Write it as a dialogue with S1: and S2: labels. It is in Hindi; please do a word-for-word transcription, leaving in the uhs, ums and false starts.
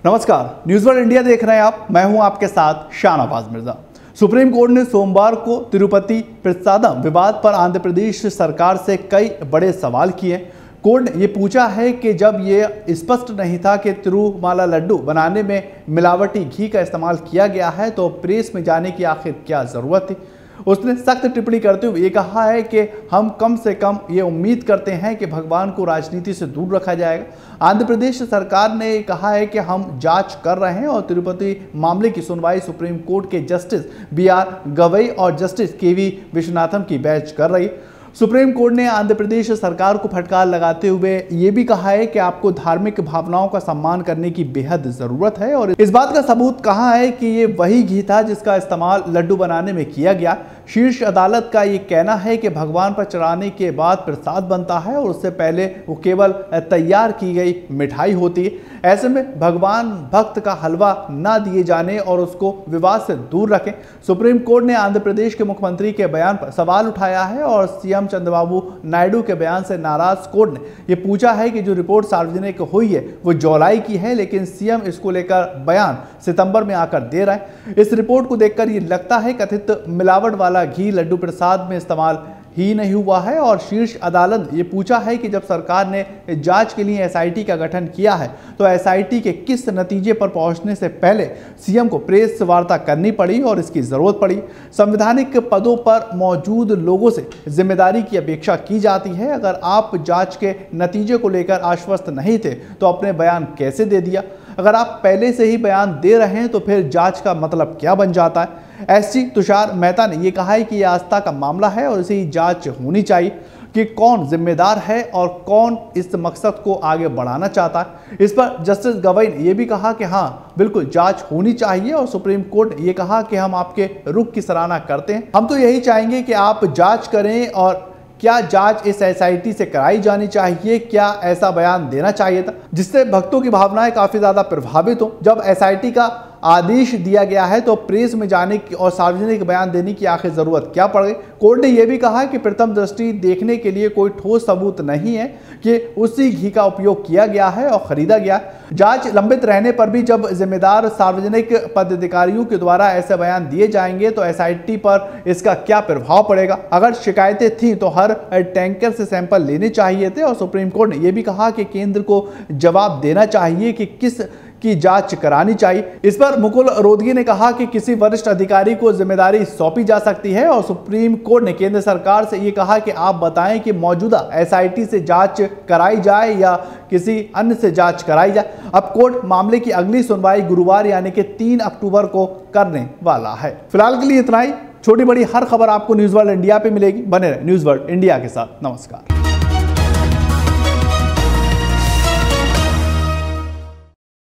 S1: नमस्कार, न्यूज़ वर्ल्ड इंडिया देख रहे हैं आप। मैं हूं आपके साथ शाहनवाज मिर्जा। सुप्रीम कोर्ट ने सोमवार को तिरुपति प्रसादम विवाद पर आंध्र प्रदेश सरकार से कई बड़े सवाल किए। कोर्ट ने ये पूछा है कि जब ये स्पष्ट नहीं था कि तिरुमाला लड्डू बनाने में मिलावटी घी का इस्तेमाल किया गया है तो प्रेस में जाने की आखिर क्या ज़रूरत थी। उसने सख्त टिप्पणी करते हुए ये कहा है कि हम कम से कम ये उम्मीद करते हैं कि भगवान को राजनीति से दूर रखा जाएगा। आंध्र प्रदेश सरकार ने कहा है कि हम जांच कर रहे हैं और तिरुपति मामले की सुनवाई सुप्रीम कोर्ट के जस्टिस बी आर गवई और जस्टिस के वी विश्वनाथन की बेंच कर रही है। सुप्रीम कोर्ट ने आंध्र प्रदेश सरकार को फटकार लगाते हुए ये भी कहा है कि आपको धार्मिक भावनाओं का सम्मान करने की बेहद ज़रूरत है और इस बात का सबूत कहाँ है कि ये वही घी था जिसका इस्तेमाल लड्डू बनाने में किया गया। शीर्ष अदालत का ये कहना है कि भगवान पर चढ़ाने के बाद प्रसाद बनता है और उससे पहले वो केवल तैयार की गई मिठाई होती है। ऐसे में भगवान भक्त का हलवा ना दिए जाने और उसको विवाद से दूर रखें। सुप्रीम कोर्ट ने आंध्र प्रदेश के मुख्यमंत्री के बयान पर सवाल उठाया है और सीएम चंद्रबाबू नायडू के बयान से नाराज कोर्ट ने यह पूछा है कि जो रिपोर्ट सार्वजनिक हुई है वो जुलाई की है, लेकिन सीएम इसको लेकर बयान सितंबर में आकर दे रहा है। इस रिपोर्ट को देखकर ये लगता है कथित मिलावट वाला घी लड्डू प्रसाद में इस्तेमाल ही नहीं हुआ है और शीर्ष अदालत ये पूछा है कि जब सरकार ने जांच के लिए एसआईटी का गठन किया है तो एसआईटी के किस नतीजे पर पहुंचने से पहले सीएम को प्रेस वार्ता करनी पड़ी और इसकी जरूरत पड़ी। संवैधानिक पदों पर मौजूद लोगों से जिम्मेदारी की अपेक्षा की जाती है। अगर आप जांच के नतीजे को लेकर आश्वस्त नहीं थे तो अपने बयान कैसे दे दिया। अगर आप पहले से ही बयान दे रहे हैं तो फिर जांच का मतलब क्या बन जाता है। एससी तुषार मेहता ने यह कहा है कि यह आस्था का मामला है और इसे जांच होनी चाहिए कि कौन जिम्मेदार है और कौन इस मकसद को आगे बढ़ाना चाहता है। इस पर जस्टिस गवई ने यह भी कहा कि हाँ बिल्कुल जांच होनी चाहिए और सुप्रीम कोर्ट ने यह कहा कि हम आपके रुख की सराहना करते हैं। हम तो यही चाहेंगे कि आप जांच करें और क्या जांच इस एसआईटी से कराई जानी चाहिए, क्या ऐसा बयान देना चाहिए था जिससे भक्तों की भावनाएं काफी ज्यादा प्रभावित हो। जब एसआईटी का आदेश दिया गया है तो प्रेस में जाने की और सार्वजनिक बयान देने की आखिर जरूरत क्या पड़ गई। कोर्ट ने यह भी कहा कि प्रथम दृष्टि देखने के लिए कोई ठोस सबूत नहीं है कि उसी घी का उपयोग किया गया है और खरीदा गया। जांच लंबित रहने पर भी जब जिम्मेदार सार्वजनिक पदाधिकारियों के द्वारा ऐसे बयान दिए जाएंगे तो एसआईटी पर इसका क्या प्रभाव पड़ेगा। अगर शिकायतें थीं तो हर टैंकर से सैंपल लेने चाहिए थे और सुप्रीम कोर्ट ने यह भी कहा कि केंद्र को जवाब देना चाहिए कि किस की जांच करानी चाहिए। इस पर मुकुल रोहतगी ने कहा कि किसी वरिष्ठ अधिकारी को जिम्मेदारी सौंपी जा सकती है और सुप्रीम कोर्ट ने केंद्र सरकार से यह कहा कि आप बताएं कि मौजूदा एसआईटी से जांच कराई जाए या किसी अन्य से जांच कराई जाए। अब कोर्ट मामले की अगली सुनवाई गुरुवार यानी कि तीन अक्टूबर को करने वाला है। फिलहाल के लिए इतना ही। छोटी बड़ी हर खबर आपको न्यूज़ वर्ल्ड इंडिया पे मिलेगी। बने रहे न्यूज़ वर्ल्ड इंडिया के साथ। नमस्कार।